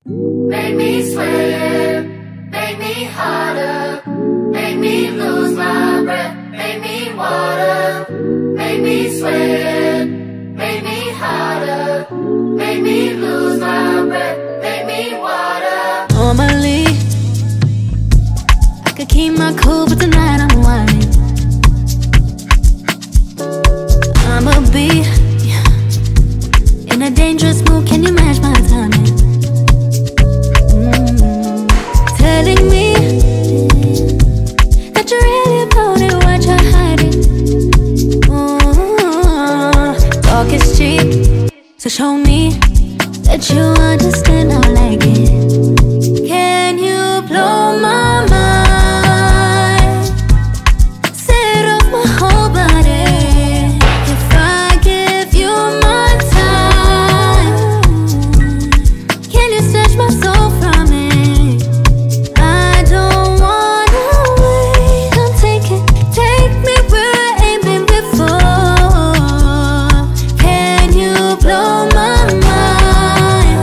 Make me sweat, make me harder, make me lose my breath, make me water, make me sweat, make me harder, make me lose my breath, make me water. Normally, I could keep my cool, but tonight I'm whining. I'ma be in a dangerous mood, can you match my timing? Telling me that you're really about it, what you're hiding. Talk is cheap, so show me that you understand I like it. Can you blow my mind? Set off my whole body. If I give you my time, can you snatch my soul from it? I don't wanna wait. Come take me where I ain't been before. Can you blow my mind?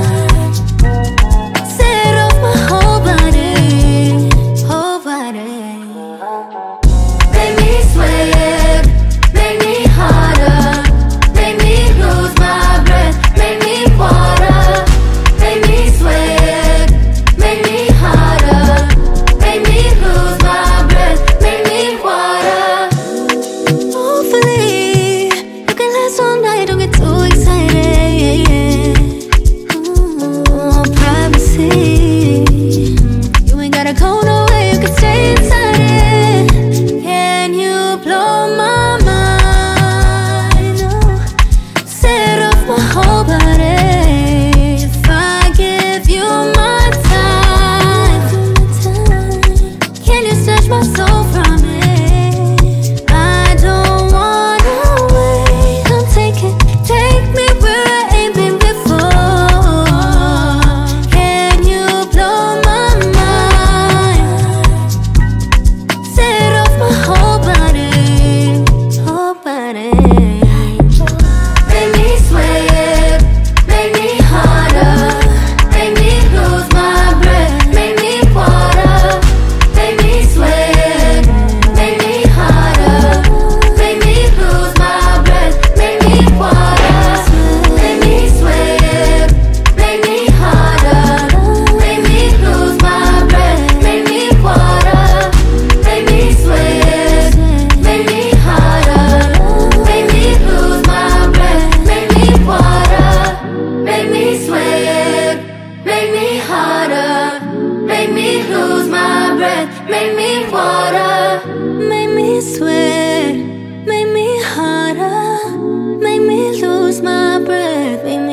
Set off my whole body, whole body. Make me sweat, make me harder, make me lose my breath, make me water, make me sweat, make me harder, make me lose my breath, make me water. Hopefully, you can last all night, don't get too excited. Privacy, you ain't gotta go nowhere, you can stay inside it. Can you blow my mind? Set off my whole body. If I give you my time, can you snatch my soul from it? I don't wanna wait. Come take me where I ain't been before. Can you blow my mind? Set off my whole body, whole body. Make me sweat, make me harder, make me lose my breath, make me water, make me sweat, make me harder, make me lose my breath, make me water, make me sweat, make me harder, make me lose my breath, make me water, make me sweat, make me harder, make me lose my breath, make me water, make me sweat, make me harder, make me lose my breath, make me water. Make me sweat, make me harder, make me lose my breath, make